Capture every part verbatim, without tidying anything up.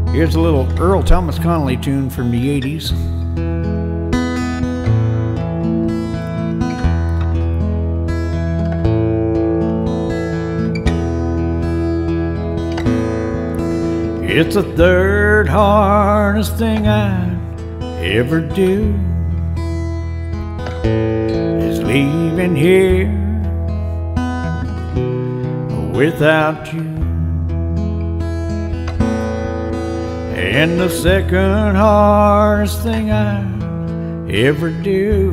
Here's a little Earl Thomas Connolly tune from the eighties. It's the third hardest thing I'd ever do, is leaving here without you. And the second hardest thing I'd ever do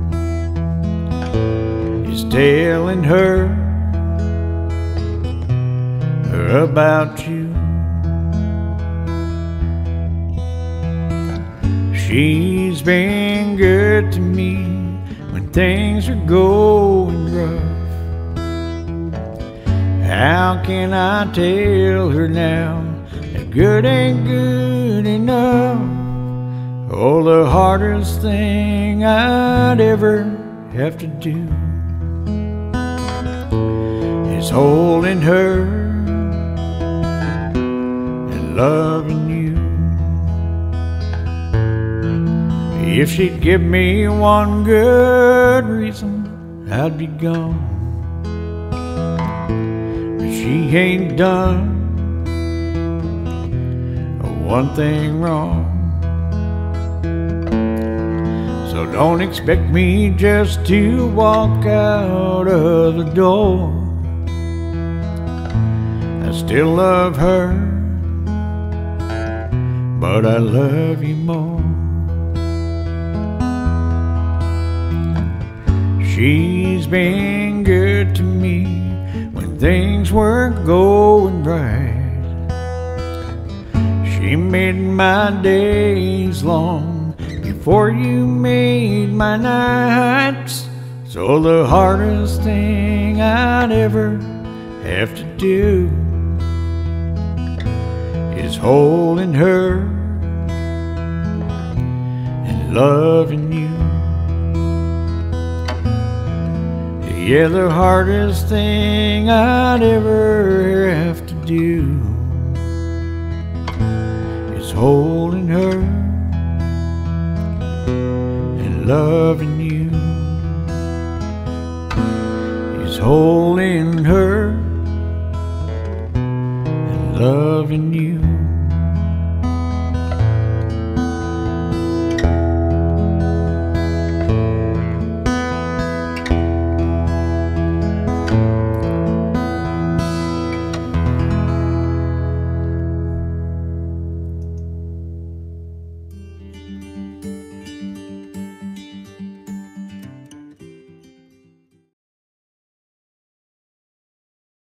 is telling her about you. She's been good to me when things are going rough. How can I tell her now that good ain't good enough? Oh, the hardest thing I'd ever have to do is holding her and loving you. If she'd give me one good reason, I'd be gone. But she ain't done one thing wrong. So don't expect me just to walk out of the door. I still love her, but I love you more. She's been good to me when things weren't going right. She made my days long before you made my nights. So the hardest thing I'd ever have to do is holding her and loving you. Yeah, the hardest thing I'd ever have to do is holding her and loving you. Is holding her and loving you.